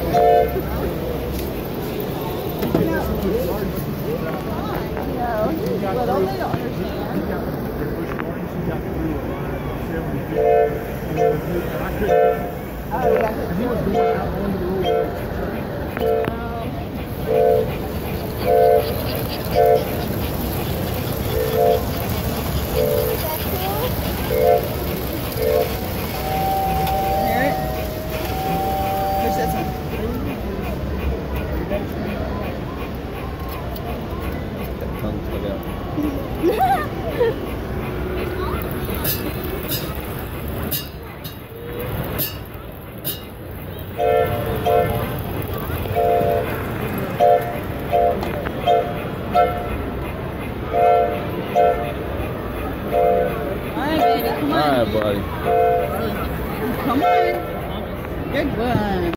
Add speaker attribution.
Speaker 1: Well, don't they understand? Oh, yeah.
Speaker 2: He was going out on the road.
Speaker 1: Hear it? Push this one.